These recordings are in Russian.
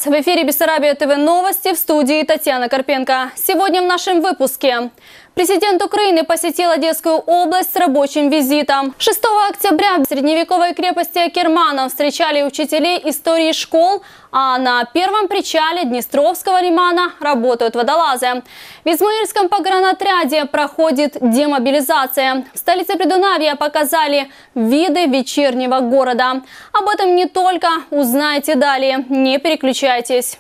час. В эфире Бессарабия ТВ новости, в студии Татьяна Карпенко. Сегодня в нашем выпуске. Президент Украины посетил Одесскую область с рабочим визитом. 6 октября в средневековой крепости Акермана встречали учителей истории школ, а на первом причале Днестровского лимана работают водолазы. В Измаильском погранотряде проходит демобилизация. В столице Придунавья показали виды вечернего города. Об этом не только, узнаете далее. Не переключайтесь.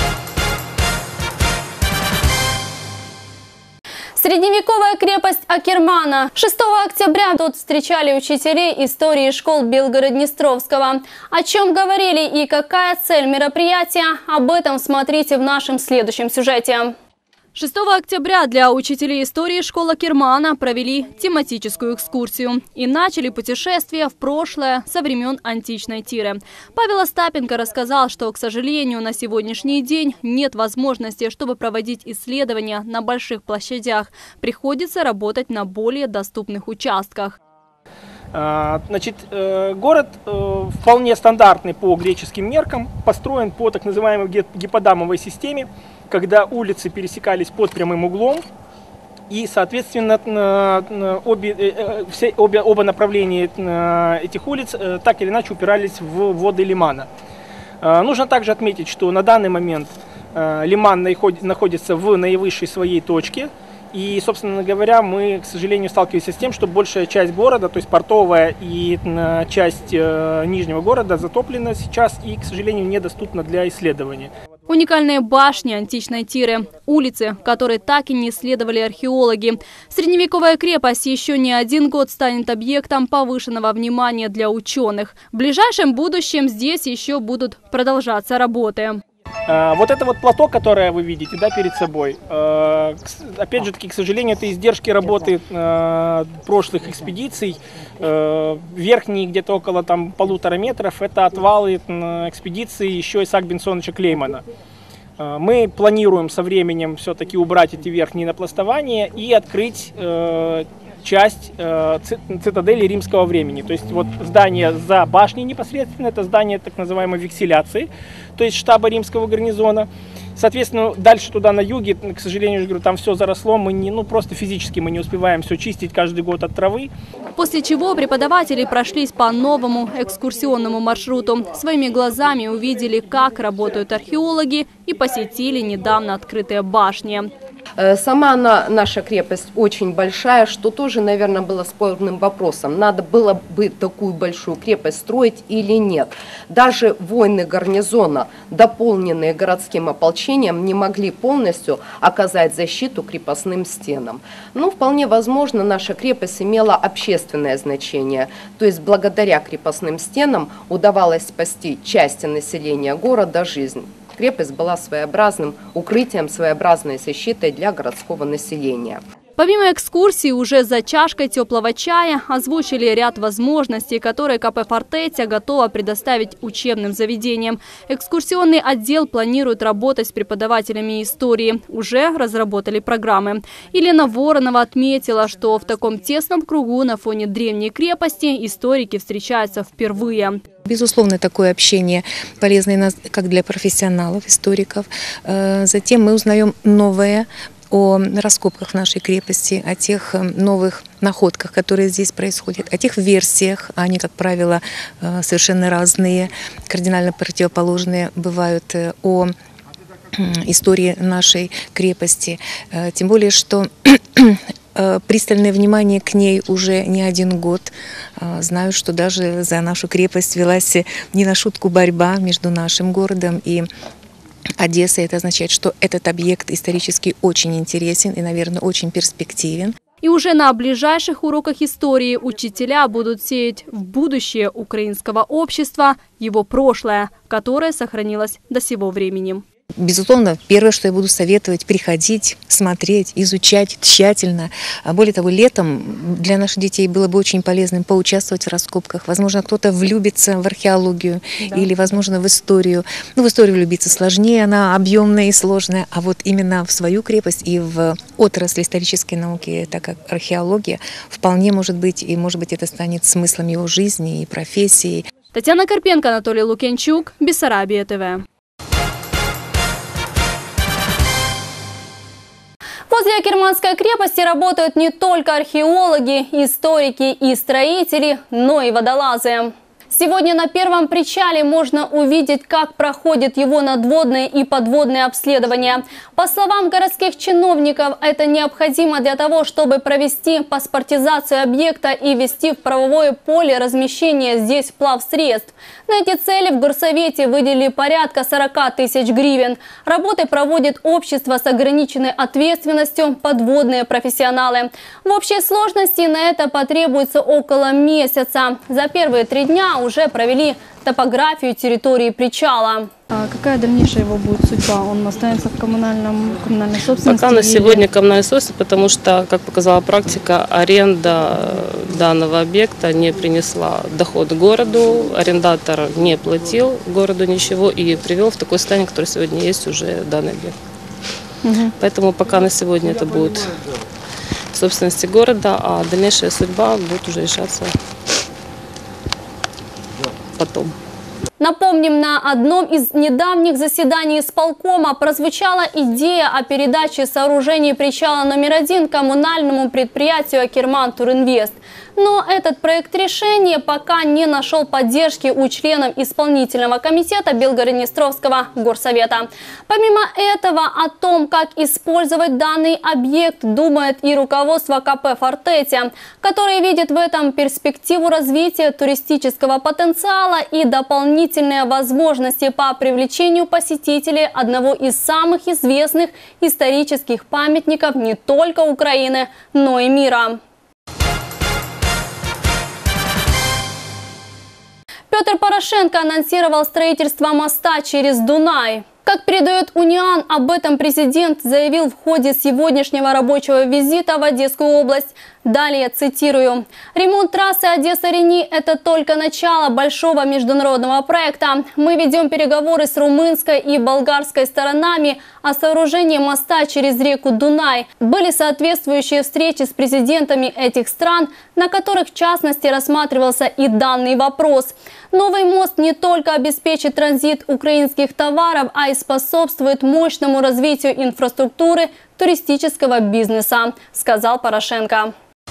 Средневековая крепость Акермана. 6 октября тут встречали учителей истории школ Белгород-Днестровского. О чем говорили и какая цель мероприятия, об этом смотрите в нашем следующем сюжете. 6 октября для учителей истории школ Акермана провели тематическую экскурсию и начали путешествие в прошлое со времен античной Тиры. Павел Остапенко рассказал, что, к сожалению, на сегодняшний день нет возможности, чтобы проводить исследования на больших площадях. Приходится работать на более доступных участках. Значит, город вполне стандартный по греческим меркам, построен по так называемой гиподамовой системе, когда улицы пересекались под прямым углом, и, соответственно, оба направления этих улиц так или иначе упирались в воды лимана. Нужно также отметить, что на данный момент лиман находится в наивысшей своей точке. И, собственно говоря, мы, к сожалению, сталкиваемся с тем, что большая часть города, то есть портовая и часть нижнего города затоплена сейчас и, к сожалению, недоступна для исследования. Уникальные башни античной Тиры, улицы, которые так и не исследовали археологи. Средневековая крепость еще не один год станет объектом повышенного внимания для ученых. В ближайшем будущем здесь еще будут продолжаться работы. Вот это вот плато, которое вы видите, да, перед собой, опять же таки, к сожалению, это издержки работы прошлых экспедиций. Верхние где-то около 1,5 метров, это отвалы экспедиции еще Исаака Бенсоновича Клеймана. Мы планируем со временем все-таки убрать эти верхние напластования и открыть часть цитадели римского времени. То есть вот здание за башней непосредственно, это здание так называемой векселяции, то есть штаба римского гарнизона. Соответственно, дальше туда на юге, к сожалению, я говорю, там все заросло, мы просто физически мы не успеваем все чистить каждый год от травы. После чего преподаватели прошлись по новому экскурсионному маршруту. Своими глазами увидели, как работают археологи, и посетили недавно открытые башни. Сама наша крепость очень большая, что тоже, наверное, было спорным вопросом. Надо было бы такую большую крепость строить или нет. Даже воины гарнизона, дополненные городским ополчением, не могли полностью оказать защиту крепостным стенам. Но вполне возможно, наша крепость имела общественное значение. То есть благодаря крепостным стенам удавалось спасти части населения города жизнь. Крепость была своеобразным укрытием, своеобразной защитой для городского населения. Помимо экскурсии, уже за чашкой теплого чая озвучили ряд возможностей, которые КП «Фортеця» готова предоставить учебным заведениям. Экскурсионный отдел планирует работать с преподавателями истории. Уже разработали программы. Елена Воронова отметила, что в таком тесном кругу на фоне древней крепости историки встречаются впервые. Безусловно, такое общение полезно как для профессионалов, историков. Затем мы узнаем новое о раскопках нашей крепости, о тех новых находках, которые здесь происходят, о тех версиях, они, как правило, совершенно разные, кардинально противоположные бывают, о истории нашей крепости. Тем более, что пристальное внимание к ней уже не один год. Знаю, что даже за нашу крепость велась не на шутку борьба между нашим городом и Одессой. Это означает, что этот объект исторически очень интересен и, наверное, очень перспективен. И уже на ближайших уроках истории учителя будут сеять в будущее украинского общества его прошлое, которое сохранилось до сего времени. Безусловно, первое, что я буду советовать, приходить, смотреть, изучать тщательно. Более того, летом для наших детей было бы очень полезным поучаствовать в раскопках. Возможно, кто-то влюбится в археологию, да, или, возможно, в историю. Ну, в историю влюбиться сложнее, она объемная и сложная. А вот именно в свою крепость и в отрасль исторической науки, так как археология, вполне может быть, и, может быть, это станет смыслом его жизни и профессии. Татьяна Карпенко, Анатолий Лукьянчук, Бессарабия ТВ. Возле Акерманской крепости работают не только археологи, историки и строители, но и водолазы. Сегодня на первом причале можно увидеть, как проходит его надводное и подводное обследование. По словам городских чиновников, это необходимо для того, чтобы провести паспортизацию объекта и ввести в правовое поле размещения здесь плавсредств. На эти цели в горсовете выделили порядка 40 тысяч гривен. Работы проводит общество с ограниченной ответственностью «Подводные профессионалы». В общей сложности на это потребуется около месяца. За первые 3 дня уже провели топографию территории причала. А какая дальнейшая его будет судьба? Он останется в коммунальной собственности? Пока на сегодня коммунальная собственность, потому что, как показала практика, аренда данного объекта не принесла доход городу, арендатор не платил городу ничего и привел в такое состояние, которое сегодня есть уже данный объект. Поэтому пока на сегодня это будет в собственности города, а дальнейшая судьба будет уже решаться потом. Напомним, на одном из недавних заседаний исполкома прозвучала идея о передаче сооружений причала номер 1 коммунальному предприятию «Акерман-Туринвест». Но этот проект решения пока не нашел поддержки у членов исполнительного комитета Белгород-Днестровского горсовета. Помимо этого, о том, как использовать данный объект, думает и руководство КП «Фортетия», которое видит в этом перспективу развития туристического потенциала и дополнительные возможности по привлечению посетителей одного из самых известных исторических памятников не только Украины, но и мира. Петр Порошенко анонсировал строительство моста через Дунай. Как передает Униан, об этом президент заявил в ходе сегодняшнего рабочего визита в Одесскую область. Далее цитирую. «Ремонт трассы Одесса-Рени – это только начало большого международного проекта. Мы ведем переговоры с румынской и болгарской сторонами о сооружении моста через реку Дунай. Были соответствующие встречи с президентами этих стран, на которых в частности рассматривался и данный вопрос. Новый мост не только обеспечит транзит украинских товаров, а и способствует мощному развитию инфраструктуры туристического бизнеса», сказал Порошенко.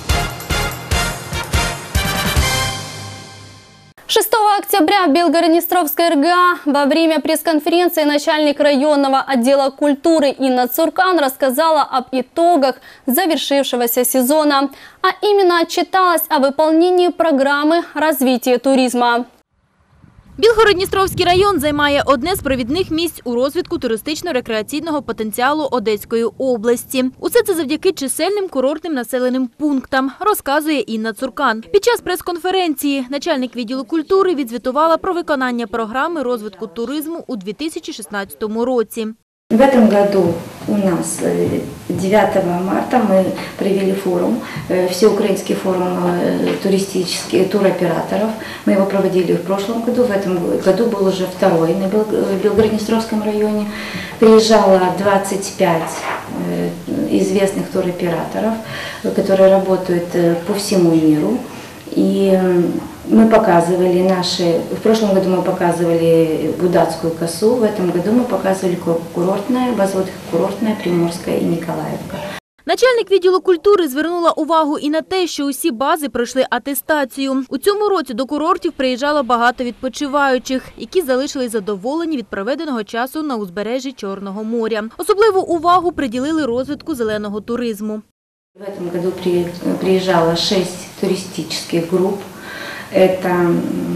6 октября в Белгород-Днестровской РГА во время пресс-конференции начальник районного отдела культуры Инна Цуркан рассказала об итогах завершившегося сезона, а именно отчиталась о выполнении программы развития туризма. Білгород-Дністровський район займає одне з провідних місць у розвитку туристично-рекреаційного потенціалу Одеської області. Усе це завдяки чисельним курортним населеним пунктам, розказує Інна Цуркан. Під час прес-конференції начальник відділу культури відзвітувала про виконання програми розвитку туризму у 2016 році. В этом году у нас 9 марта мы провели форум, всеукраинский форум туристических туроператоров. Мы его проводили в прошлом году, в этом году был уже второй на Белгород-Днестровском районе. Приезжало 25 известных туроператоров, которые работают по всему миру. И мы показывали в прошлом году мы показывали Будатскую косу, в этом году мы показывали курортная, Приморская и Николаевка. Начальник відділу культури звернула увагу і на те, що усі бази пройшли атестацію. У цьому році до курортів приїжджало багато відпочиваючих, які залишились задоволені від проведеного часу на узбережжі Чорного моря. Особливу увагу приділили розвитку зеленого туризму. В этом году приезжало 6 туристических групп. Это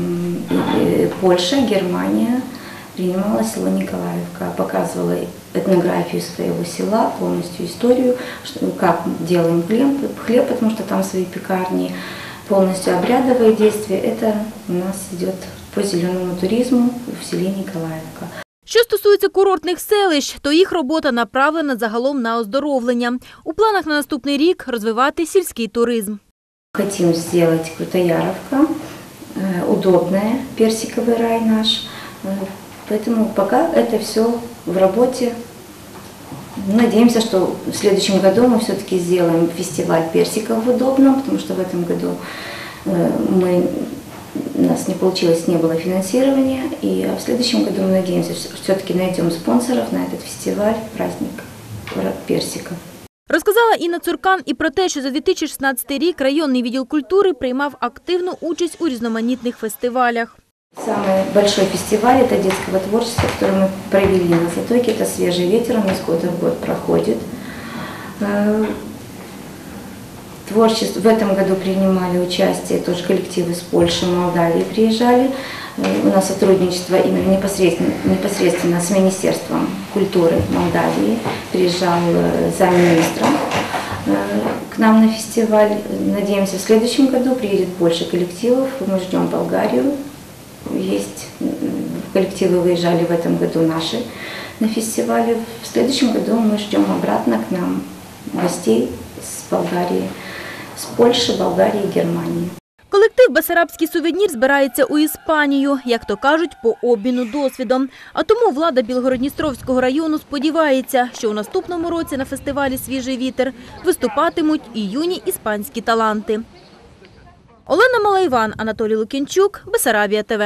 Польша, Германия, принимала село Николаевка, показывала этнографию своего села, полностью историю, как делаем хлеб, потому что там свои пекарни, полностью обрядовые действия. Это у нас идет по зеленому туризму в селе Николаевка. Що стосується курортних селищ, то їх робота направлена загалом на оздоровлення. У планах на наступний рік розвивати сільський туризм. Хотим сделать Крутояровка, удобная, персиковый рай наш. Поэтому пока это все в работе. Надеемся, что в следующем году мы все-таки сделаем фестиваль персиков в Удобном, потому что в этом году у нас не получилось, не было финансирования. И в следующем году мы надеемся, что все-таки найдем спонсоров на этот фестиваль, праздник персиков. Розказала Інна Цуркан і про те, що за 2016 рік районний відділ культури приймав активну участь у різноманітних фестивалях. Самый большой фестиваль это детского творчества, который мы провели на Затоке. Это «Свежий ветер», он из года в год проходит. Творчество в этом году принимали участие тоже коллективы из Польши, Молдавии приезжали. У нас сотрудничество именно непосредственно с Министерством культуры Молдавии. Приезжал замминистра к нам на фестиваль. Надеемся, в следующем году приедет больше коллективов. Мы ждем Болгарию. Есть коллективы выезжали в этом году наши на фестивале. В следующем году мы ждем обратно к нам гостей с Болгарии, с Польши, Болгарии и Германии. Колектив «Бессарабський сувенір» збирається у Іспанію, як то кажуть, по обміну досвідом. А тому влада Білгород-Дністровського району сподівається, що у наступному році на фестивалі «Свіжий вітер» виступатимуть і юні іспанські таланти. Олена Малайван, Анатолій Лукінчук, Бессарабія ТВ.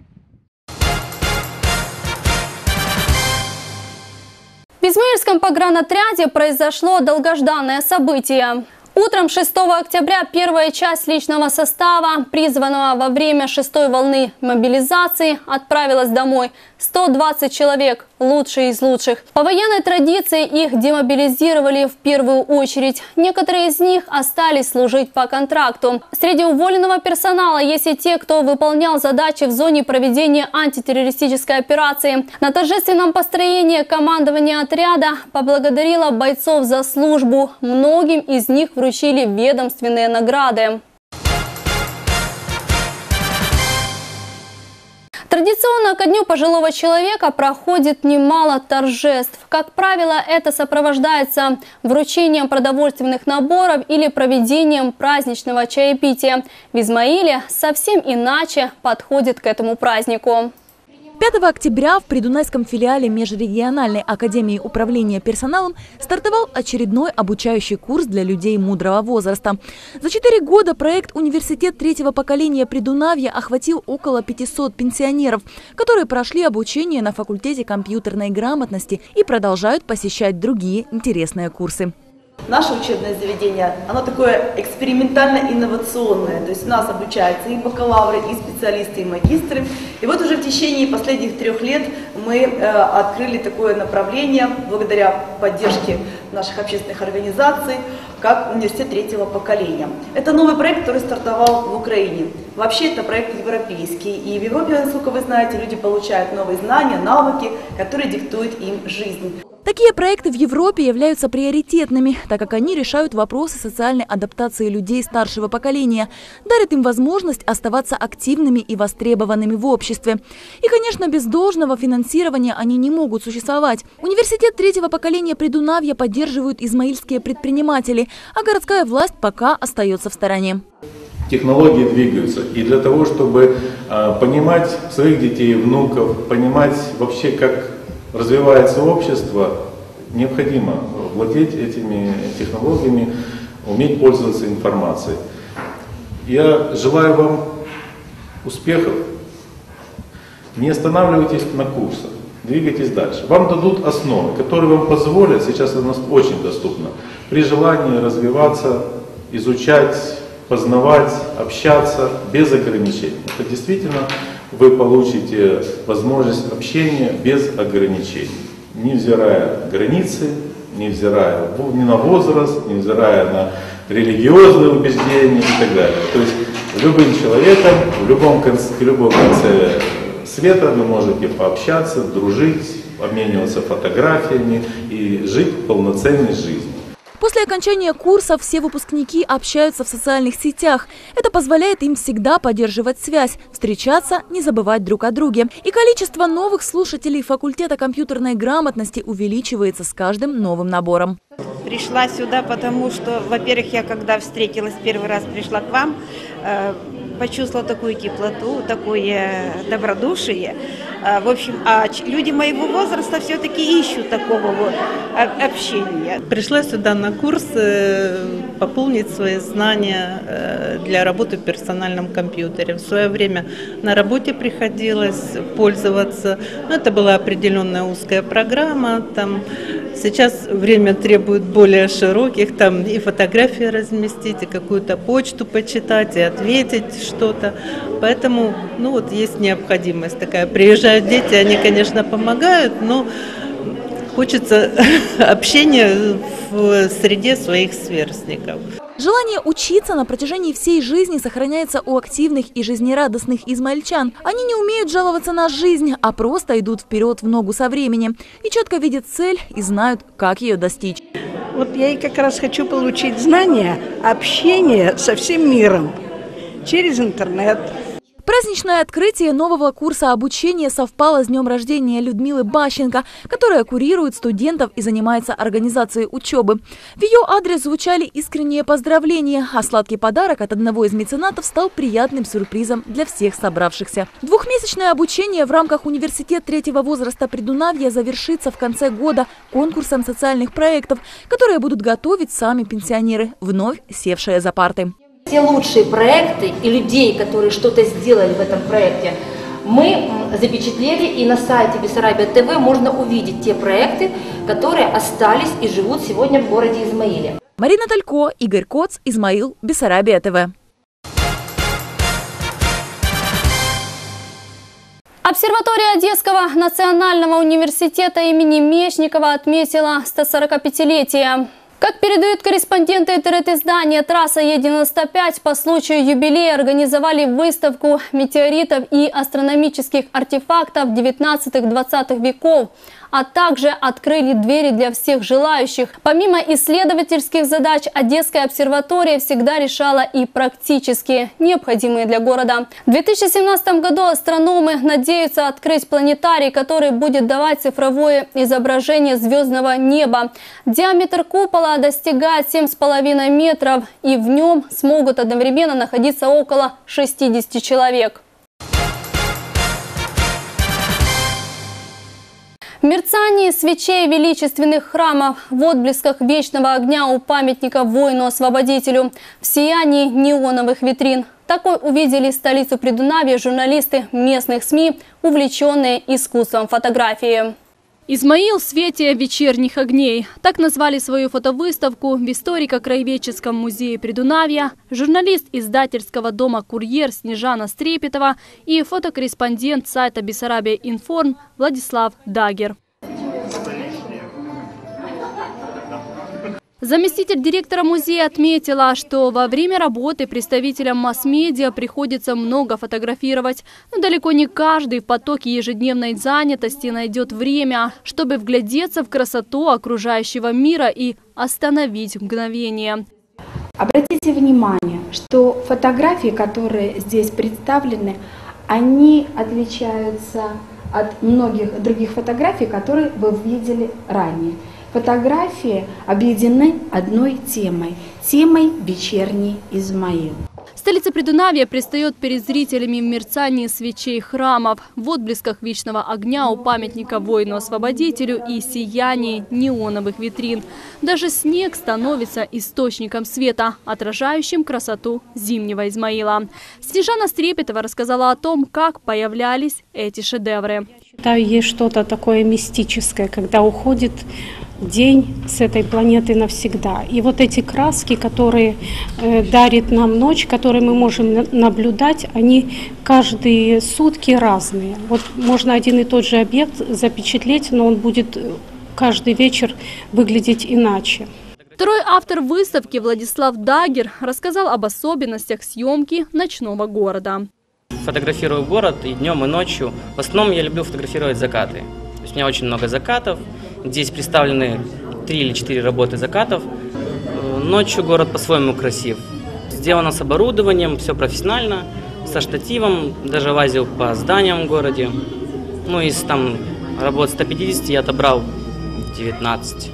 В Измаильском погранотряде произошло долгожданное событие. Утром 6 октября первая часть личного состава, призванного во время 6-й волны мобилизации, отправилась домой. 120 человек, лучшие из лучших. По военной традиции их демобилизировали в первую очередь. Некоторые из них остались служить по контракту. Среди уволенного персонала есть и те, кто выполнял задачи в зоне проведения антитеррористической операции. На торжественном построении командование отряда поблагодарило бойцов за службу. Многим из них вручили ведомственные награды. Традиционно ко Дню пожилого человека проходит немало торжеств. Как правило, это сопровождается вручением продовольственных наборов или проведением праздничного чаепития. В Измаиле совсем иначе подходит к этому празднику. 5 октября в Придунайском филиале Межрегиональной академии управления персоналом стартовал очередной обучающий курс для людей мудрого возраста. За 4 года проект «Университет третьего поколения Придунавья» охватил около 500 пенсионеров, которые прошли обучение на факультете компьютерной грамотности и продолжают посещать другие интересные курсы. Наше учебное заведение, оно такое экспериментально-инновационное, то есть у нас обучаются и бакалавры, и специалисты, и магистры. И вот уже в течение последних 3 лет мы открыли такое направление, благодаря поддержке наших общественных организаций, как университет третьего поколения. Это новый проект, который стартовал в Украине. Вообще это проект европейский, и в Европе, насколько вы знаете, люди получают новые знания, навыки, которые диктуют им жизнь. Такие проекты в Европе являются приоритетными, так как они решают вопросы социальной адаптации людей старшего поколения, дарят им возможность оставаться активными и востребованными в обществе. И, конечно, без должного финансирования они не могут существовать. Университет третьего поколения Придунавья поддерживают измаильские предприниматели, а городская власть пока остается в стороне. Технологии двигаются, и для того, чтобы понимать своих детей, внуков, понимать вообще, как развивается общество, необходимо владеть этими технологиями, уметь пользоваться информацией. Я желаю вам успехов. Не останавливайтесь на курсах, двигайтесь дальше. Вам дадут основы, которые вам позволят, сейчас это очень доступно, при желании развиваться, изучать, познавать, общаться без ограничений. Это действительно вы получите возможность общения без ограничений, невзирая границы, невзирая ни на возраст, невзирая на религиозные убеждения и так далее. То есть любым человеком, в любом конце света вы можете пообщаться, дружить, обмениваться фотографиями и жить полноценной жизнью. После окончания курса все выпускники общаются в социальных сетях. Это позволяет им всегда поддерживать связь, встречаться, не забывать друг о друге. И количество новых слушателей факультета компьютерной грамотности увеличивается с каждым новым набором. Пришла сюда, потому что, во-первых, я когда встретилась первый раз, пришла к вам, почувствовала такую теплоту, такое добродушие. В общем, люди моего возраста все-таки ищут такого вот общения. Пришла сюда на курс пополнить свои знания для работы в персональном компьютере. В свое время на работе приходилось пользоваться. Это была определенная узкая программа. Там сейчас время требует более широких, там и фотографии разместить, и какую-то почту почитать, и ответить что-то. Поэтому, есть необходимость такая. Приезжают дети, они, конечно, помогают, но хочется общения в среде своих сверстников. Желание учиться на протяжении всей жизни сохраняется у активных и жизнерадостных измаильчан. Они не умеют жаловаться на жизнь, а просто идут вперед в ногу со временем. И четко видят цель и знают, как ее достичь. Вот я и как раз хочу получить знания, общение со всем миром через интернет. Праздничное открытие нового курса обучения совпало с днем рождения Людмилы Бащенко, которая курирует студентов и занимается организацией учебы. В ее адрес звучали искренние поздравления, а сладкий подарок от одного из меценатов стал приятным сюрпризом для всех собравшихся. Двухмесячное обучение в рамках университета третьего возраста Придунавья завершится в конце года конкурсом социальных проектов, которые будут готовить сами пенсионеры, вновь севшие за парты. Все лучшие проекты и людей, которые что-то сделали в этом проекте, мы запечатлели, и на сайте Бессарабия ТВ можно увидеть те проекты, которые остались и живут сегодня в городе Измаиле. Марина Талько, Игорь Коц, Измаил, Бессарабия ТВ. Обсерватория Одесского национального университета имени Мечникова отметила 145-летие. Как передают корреспонденты интернет-издания, трасса Е-95 по случаю юбилея организовали выставку метеоритов и астрономических артефактов 19-20 веков, а также открыли двери для всех желающих. Помимо исследовательских задач, Одесская обсерватория всегда решала и практические, необходимые для города. В 2017 году астрономы надеются открыть планетарий, который будет давать цифровое изображение звездного неба. Диаметр купола достигает 7,5 метров, и в нем смогут одновременно находиться около 60 человек. В мерцании свечей величественных храмов, в отблесках вечного огня у памятника воину-освободителю, в сиянии неоновых витрин. Такой увидели столицу Придунавья журналисты местных СМИ, увлеченные искусством фотографии. «Измаил в свете вечерних огней». Так назвали свою фотовыставку в историко-краеведческом музее Придунавья журналист издательского дома «Курьер» Снежана Стрепетова и фотокорреспондент сайта Бессарабия Информ Владислав Дагер. Заместитель директора музея отметила, что во время работы представителям масс-медиа приходится много фотографировать. Но далеко не каждый в потоке ежедневной занятости найдет время, чтобы вглядеться в красоту окружающего мира и остановить мгновение. Обратите внимание, что фотографии, которые здесь представлены, они отличаются от многих других фотографий, которые вы видели ранее. Фотографии объединены одной темой – темой «Вечерний Измаил». Столица Придунавья предстает перед зрителями в мерцании свечей храмов, в отблесках вечного огня у памятника воину-освободителю и сиянии неоновых витрин. Даже снег становится источником света, отражающим красоту зимнего Измаила. Снежана Стрепетова рассказала о том, как появлялись эти шедевры. Считаю, есть что-то такое мистическое, когда уходит день с этой планеты навсегда. И вот эти краски, которые дарит нам ночь, которые мы можем наблюдать, они каждые сутки разные. Вот можно один и тот же объект запечатлеть, но он будет каждый вечер выглядеть иначе. Второй автор выставки Владислав Дагер рассказал об особенностях съемки ночного города. Фотографирую город и днем, и ночью. В основном я люблю фотографировать закаты. То есть у меня очень много закатов. Здесь представлены 3 или 4 работы закатов. Ночью город по-своему красив. Сделано с оборудованием, все профессионально, со штативом. Даже лазил по зданиям в городе. Ну, из там работ 150 я отобрал 19.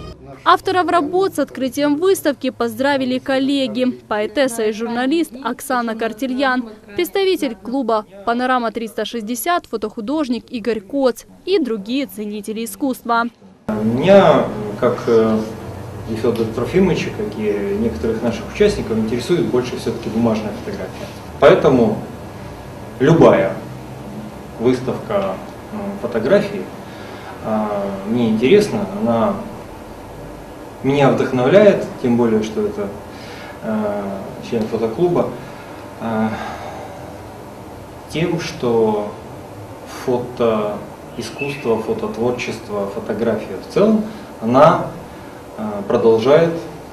Авторов работ с открытием выставки поздравили коллеги. Поэтесса и журналист Оксана Картильян, представитель клуба «Панорама-360», фотохудожник Игорь Коц и другие ценители искусства. Меня, как и Федора Трофимовича, как и некоторых наших участников, интересует больше все-таки бумажная фотография. Поэтому любая выставка фотографий мне интересна, она меня вдохновляет, тем более, что это член фотоклуба, тем, что фотоискусство, фототворчество, фотография в целом, она продолжает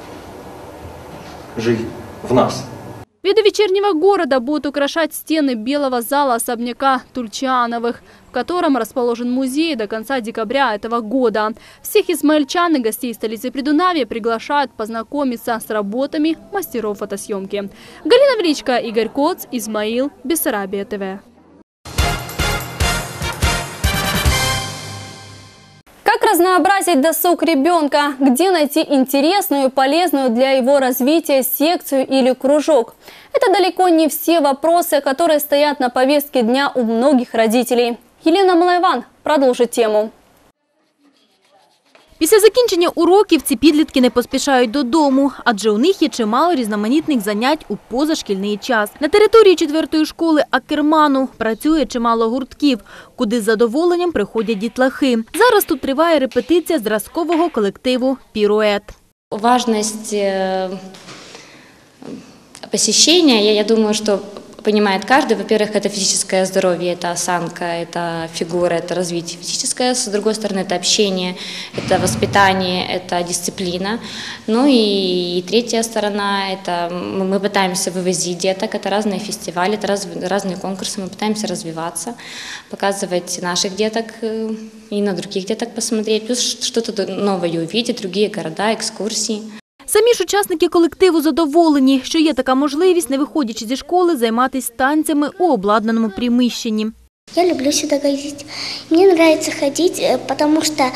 жизнь в нас. Виды вечернего города будут украшать стены белого зала особняка Тульчановых, в котором расположен музей до конца декабря этого года. Всех измаильчан и гостей столицы Придунавья приглашают познакомиться с работами мастеров фотосъемки. Галина Величко, Игорь Коц, Измаил, Бессарабия ТВ. Как разнообразить досуг ребенка? Где найти интересную и полезную для его развития секцию или кружок? Это далеко не все вопросы, которые стоят на повестке дня у многих родителей. Елена Малайван продолжит тему. Після закінчення уроків ці підлітки не поспішають додому, адже у них є чимало різноманітних занять у позашкільний час. На території 4-ї школи Акерману працює чимало гуртків, куди з задоволенням приходять дітлахи. Зараз тут триває репетиція зразкового колективу «Пірует». Важность посещения, я думаю, что понимает каждый. Во-первых, это физическое здоровье, это осанка, это фигура, это развитие физическое. С другой стороны, это общение, это воспитание, это дисциплина. Ну и третья сторона, это мы пытаемся вывозить деток, это разные фестивали, это разные конкурсы, мы пытаемся развиваться, показывать наших деток и на других деток посмотреть, плюс что-то новое увидеть, другие города, экскурсии. Самі ж учасники колективу задоволені, що є така можливість, не виходячи зі школи, займатися танцями у обладнаному приміщенні. Я люблю сюда ходить. Мне нравится ходить, потому что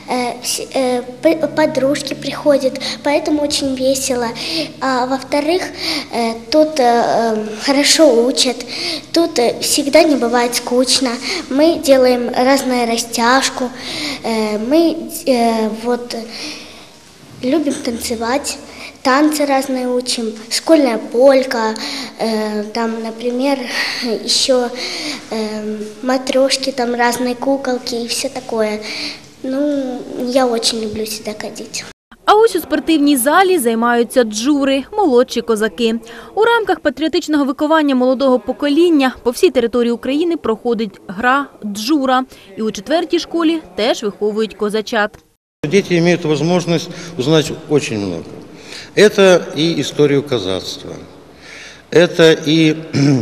подружки приходят, поэтому очень весело. А во-вторых, тут хорошо учат, тут всегда не бывает скучно. Мы делаем разную растяжку, мы любим танцевать, танцы разные учим, школьная полька, там, например, еще матрешки, там разные куколки и все такое. Ну, я очень люблю сюда ходить. А ось у спортивній залі займаються джури – молодші козаки. У рамках патріотичного виховання молодого покоління по всій території України проходить гра «Джура». І у 4-й школі теж виховують козачат. Дети имеют возможность узнать очень много. Это и историю казацтва, это и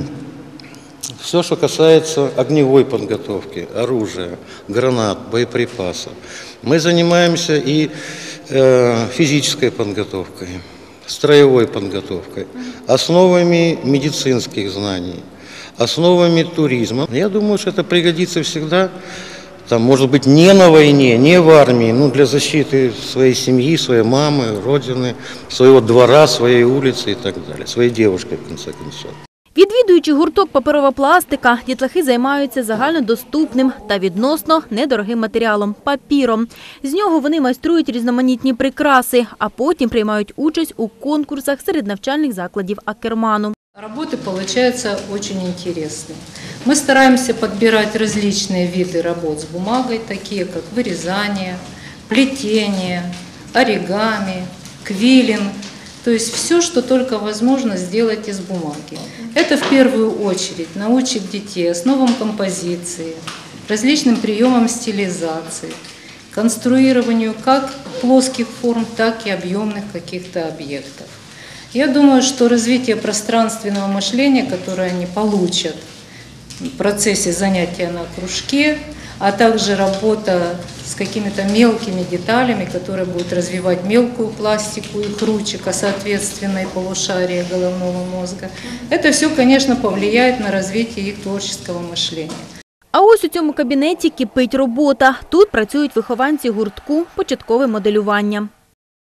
все, что касается огневой подготовки, оружия, гранат, боеприпасов. Мы занимаемся и физической подготовкой, строевой подготовкой, основами медицинских знаний, основами туризма. Я думаю, что это пригодится всегда. Там, может быть, не на войне, не в армии, но для защиты своей семьи, своей мамы, родины, своего двора, своей улицы и так далее, своей девушки, в конце концов. Відвідуючи гурток «Паперова пластика», дітлахи займаються загальнодоступним та відносно недорогим матеріалом – папіром. З нього вони майструють різноманітні прикраси, а потім приймають участь у конкурсах серед навчальних закладів Акерману. Работы получаются очень интересные. Мы стараемся подбирать различные виды работ с бумагой, такие как вырезание, плетение, оригами, квиллинг. То есть все, что только возможно сделать из бумаги. Это в первую очередь научит детей основам композиции, различным приемам стилизации, конструированию как плоских форм, так и объемных каких-то объектов. Я думаю, что развитие пространственного мышления, которое они получат в процессе занятия на кружке, а также работа с какими-то мелкими деталями, которые будут развивать мелкую пластику их ручек, а соответственно и полушария головного мозга, это все, конечно, повлияет на развитие их творческого мышления. А ось у цьому кабінеті кипить робота. Тут працюють вихованці гуртку «Початкове моделювання».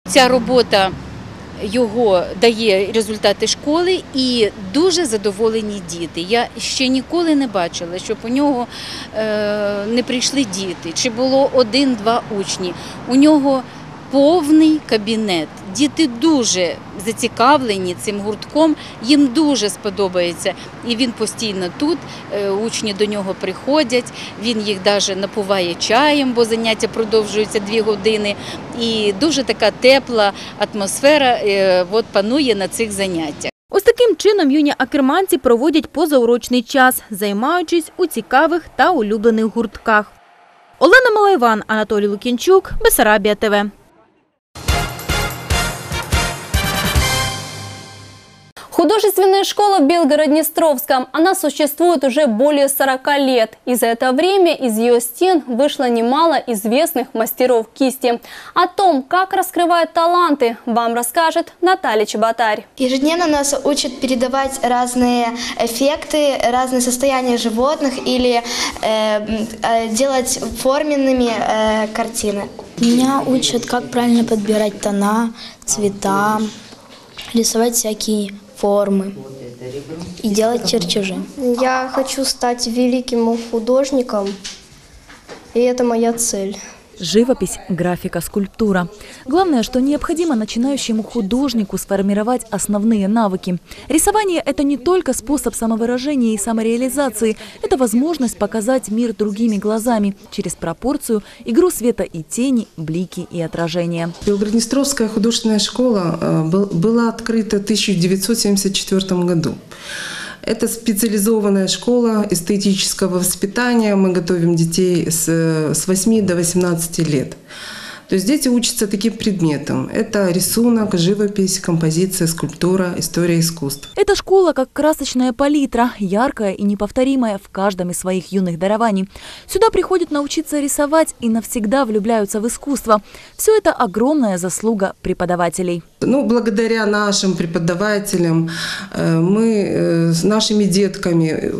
Ця робота його дає результати школи і дуже задоволені діти. Я ще ніколи не бачила, щоб у нього не прийшли діти, чи було 1-2 учні. У нього повний кабінет. Діти дуже зацікавлені цим гуртком, їм дуже сподобається. І він постійно тут, учні до нього приходять, він їх навіть напуває чаєм, бо заняття продовжуються 2 години. І дуже така тепла атмосфера панує на цих заняттях. Ось таким чином юні акерманці проводять позаурочний час, займаючись у цікавих та улюблених гуртках. Олена Малайван, Анатолій Лук'янчук, Бессарабія ТВ. Художественная школа в Белгород-Днестровском. Она существует уже более 40 лет. И за это время из ее стен вышло немало известных мастеров кисти. О том, как раскрывают таланты, вам расскажет Наталья Чеботарь. Ежедневно нас учат передавать разные эффекты, разные состояния животных или делать форменными картины. Меня учат, как правильно подбирать тона, цвета, рисовать всякие формы и делать чертежи. Я хочу стать великим художником, и это моя цель. Живопись, графика, скульптура. Главное, что необходимо начинающему художнику сформировать основные навыки. Рисование – это не только способ самовыражения и самореализации, это возможность показать мир другими глазами, через пропорцию, игру света и тени, блики и отражения. Белгород-Днестровская художественная школа была открыта в 1974 году. Это специализованная школа эстетического воспитания. Мы готовим детей с 8 до 18 лет. То есть дети учатся таким предметам. Это рисунок, живопись, композиция, скульптура, история искусств. Эта школа как красочная палитра, яркая и неповторимая в каждом из своих юных дарований. Сюда приходят научиться рисовать и навсегда влюбляются в искусство. Все это огромная заслуга преподавателей. Благодаря нашим преподавателям мы с нашими детками,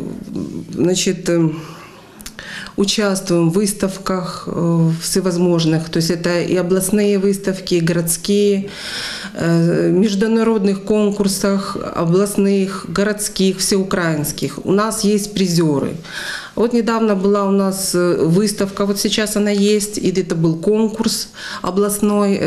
участвуем в выставках всевозможных, то есть это и областные выставки, и городские, международных конкурсах, областных, городских, всеукраинских. У нас есть призеры. Вот недавно была у нас выставка, вот сейчас она есть, и это был конкурс областной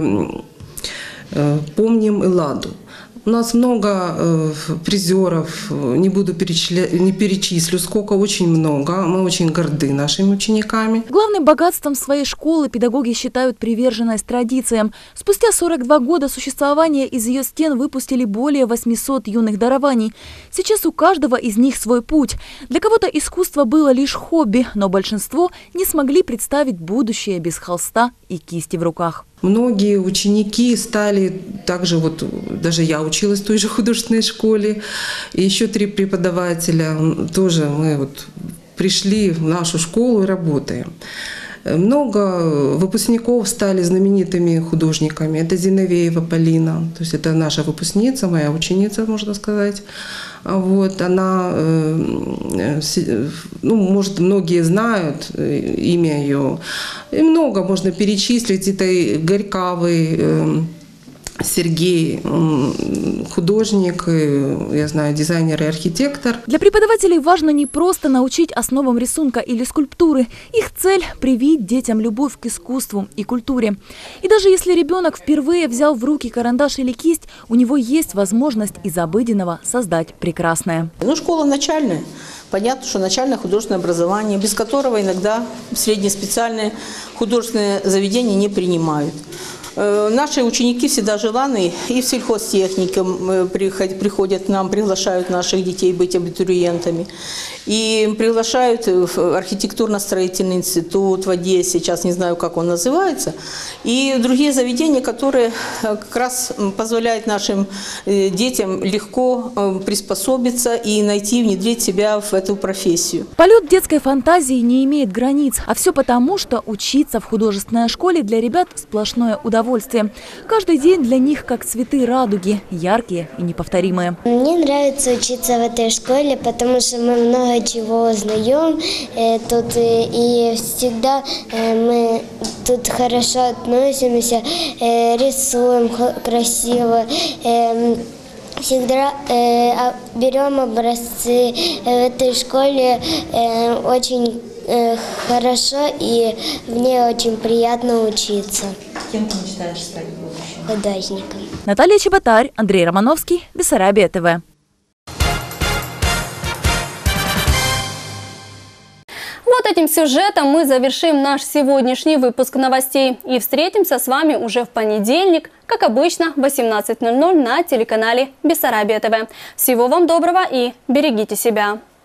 «Помним Элладу». У нас много призеров, не перечислю, сколько, очень много. Мы очень горды нашими учениками. Главным богатством своей школы педагоги считают приверженность традициям. Спустя 42 года существования из ее стен выпустили более 800 юных дарований. Сейчас у каждого из них свой путь. Для кого-то искусство было лишь хобби, но большинство не смогли представить будущее без холста и кисти в руках. Многие ученики стали, также даже я училась в той же художественной школе, и еще 3 преподавателя, тоже мы пришли в нашу школу и работаем. Много выпускников стали знаменитыми художниками. Это Зиновеева Полина, то есть это наша выпускница, моя ученица, можно сказать. Она, может, многие знают имя ее. И много можно перечислить. Это и Горьковый Сергей, художник, я знаю, дизайнер и архитектор. Для преподавателей важно не просто научить основам рисунка или скульптуры. Их цель – привить детям любовь к искусству и культуре. И даже если ребенок впервые взял в руки карандаш или кисть, у него есть возможность из обыденного создать прекрасное. Школа начальная. Понятно, что начальное художественное образование, без которого иногда среднеспециальные художественные заведения не принимают. Наши ученики всегда желанны, и в сельхозтехнике приходят к нам, приглашают наших детей быть абитуриентами. И приглашают в архитектурно-строительный институт в Одессе, сейчас не знаю, как он называется, и другие заведения, которые как раз позволяют нашим детям легко приспособиться и найти, внедрить себя в эту профессию. Полет детской фантазии не имеет границ, а все потому, что учиться в художественной школе для ребят сплошное удовольствие. удовольствие. Каждый день для них как цветы радуги, яркие и неповторимые. Мне нравится учиться в этой школе, потому что мы много чего узнаем тут, и всегда мы тут хорошо относимся, рисуем красиво, всегда берем образцы. В этой школе очень хорошо, и мне очень приятно учиться. Кем ты мечтаешь стать в будущем? Художником. Наталья Чеботарь, Андрей Романовский, Бессарабия ТВ. Вот этим сюжетом мы завершим наш сегодняшний выпуск новостей. И встретимся с вами уже в понедельник, как обычно, в 18:00 на телеканале Бессарабия ТВ. Всего вам доброго и берегите себя.